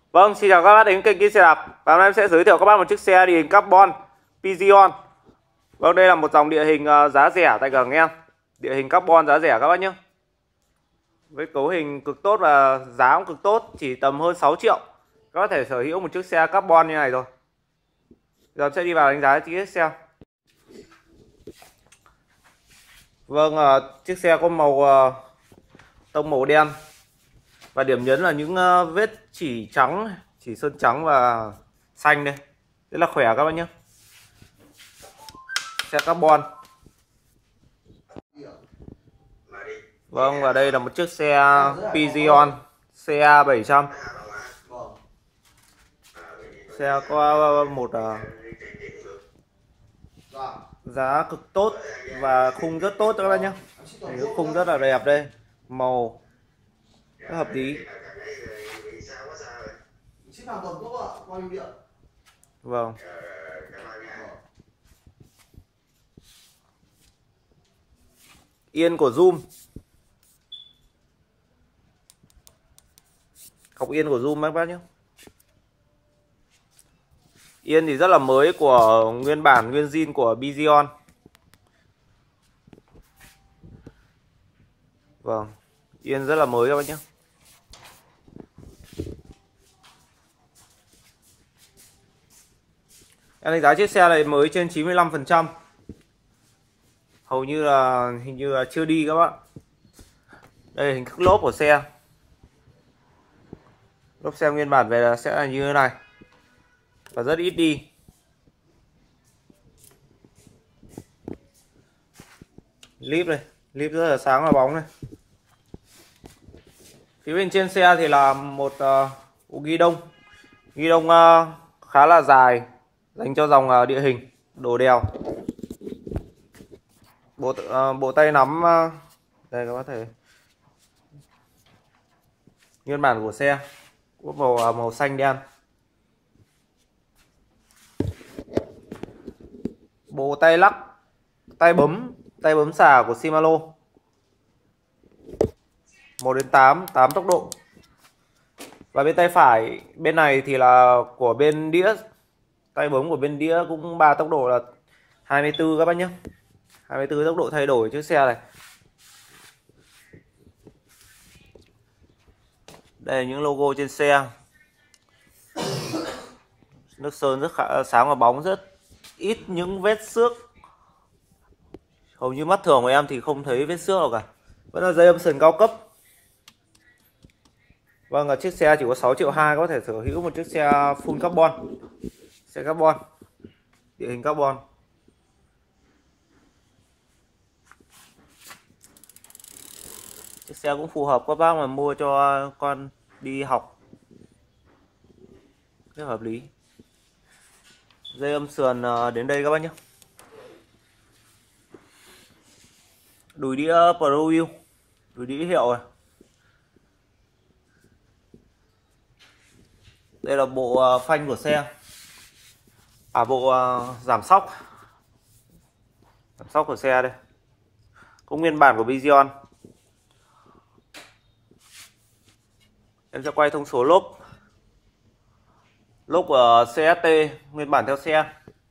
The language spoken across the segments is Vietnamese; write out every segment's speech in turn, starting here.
Vâng, xin chào các bác đến kênh Kim Xe Đạp. Và hôm nay em sẽ giới thiệu các bác một chiếc xe địa hình carbon Pigeon. Vâng, đây là một dòng địa hình giá rẻ tại Cảng Em. Địa hình carbon giá rẻ các bác nhé. Với cấu hình cực tốt và giá cũng cực tốt, chỉ tầm hơn 6 triệu. Các bác có thể sở hữu một chiếc xe carbon như này rồi. Giờ em sẽ đi vào đánh giá chi tiết xe. Vâng, chiếc xe có màu tông màu đen. Và điểm nhấn là những vết chỉ trắng, chỉ sơn trắng và xanh đây. Rất là khỏe các bác nhé. Xe carbon. Vâng, và đây là một chiếc xe Pigeon CA 700. Xe có một giá cực tốt và khung rất tốt các bác nhé. Khung rất là đẹp đây, màu rất hợp lý. Vâng. Yên của Zoom. Cọc yên của Zoom các bác nhé. Yên thì rất là mới, của nguyên bản nguyên zin của Pigeon. Vâng, yên rất là mới các bác nhé. Em đánh giá chiếc xe này mới trên 95%. Hầu như là hình như là chưa đi các bạn. Đây là hình thức lốp của xe. Lốp xe nguyên bản về là sẽ là như thế này. Và rất ít đi. Líp đây, líp rất là sáng và bóng này. Phía bên trên xe thì là một ghi đông. Ghi đông khá là dài, dành cho dòng địa hình, đồ đèo. Bộ tay nắm đây các bác thể nguyên bản của xe có màu xanh đen. Bộ tay lắc, tay bấm xả của Shimano 1 đến 8 tốc độ. Và bên tay phải bên này thì là của bên đĩa, tay bấm của bên đĩa cũng 3 tốc độ là 24 các bác nhé. 24 tốc độ thay đổi chiếc xe này. Đây là những logo trên xe. Nước sơn rất sáng và bóng, rất ít những vết xước. Hầu như mắt thường của em thì không thấy vết xước nào cả. Vẫn là dây âm sườn cao cấp. Vâng, chiếc xe chỉ có 6,2 triệu có thể sở hữu một chiếc xe full carbon. Xe carbon, địa hình carbon. Chiếc xe cũng phù hợp các bác mà mua cho con đi học, rất hợp lý. Dây âm sườn đến đây các bác nhé. Đùi đĩa ProView, đùi đĩa hiệu này. Đây là bộ phanh của xe. Bộ giảm sóc. Giảm sóc của xe đây. Cũng nguyên bản của Pigeon. Em sẽ quay thông số lốp. Lốp của CST nguyên bản theo xe.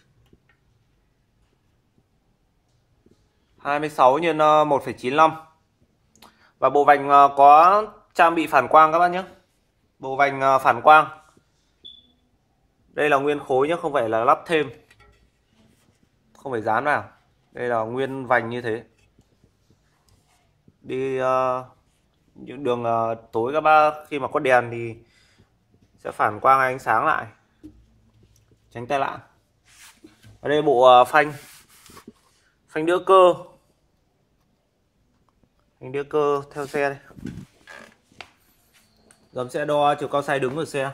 26 x 1,95. Và bộ vành có trang bị phản quang các bác nhé. Bộ vành phản quang. Đây là nguyên khối nhé, không phải là lắp thêm. Không phải dán vào. Đây là nguyên vành như thế. Đi những đường tối các bác khi mà có đèn thì sẽ phản quang ánh sáng lại, tránh tai nạn. Ở đây bộ phanh đỡ cơ. Phanh đỡ cơ theo xe đây. Giờ sẽ đo chiều cao sai đứng của xe.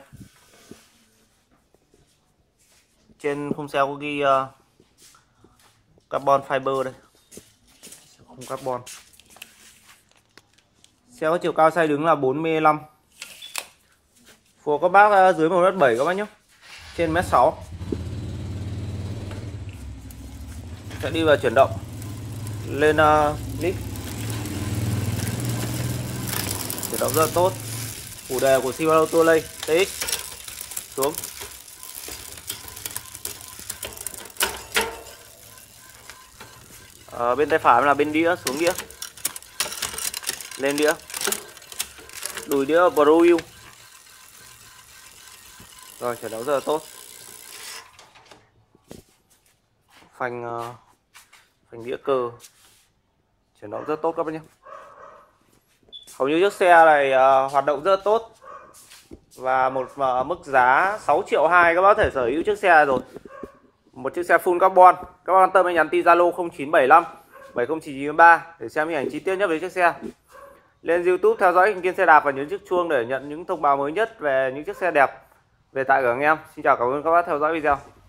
Trên khung xe có ghi carbon fiber đây. Không carbon. Xe có chiều cao sai đứng là 45. Phù các bác dưới 1m7 các bác nhé. Trên 1m6. Sẽ đi vào chuyển động. Lên clip. Chuyển động rất là tốt. Chủ đề của Shimano Tourlay TX. xuống. Bên tay phải là bên đĩa, xuống đĩa, lên đĩa, đùi đĩa Pro U. Rồi, chuyển động rất là tốt. Phanh đĩa cơ chuyển động rất tốt các bác nhé. Hầu như chiếc xe này hoạt động rất tốt. Và một mức giá 6 triệu 2 các bác có thể sở hữu chiếc xe này rồi. Một chiếc xe full carbon. Các bác quan tâm hãy nhắn tin Zalo 0975 70993 để xem hình ảnh chi tiết nhất về chiếc xe. Lên YouTube theo dõi kênh Kiên Xe Đạp và nhấn chiếc chuông để nhận những thông báo mới nhất về những chiếc xe đẹp về tại cửa hàng em. Xin chào, cảm ơn các bác theo dõi video.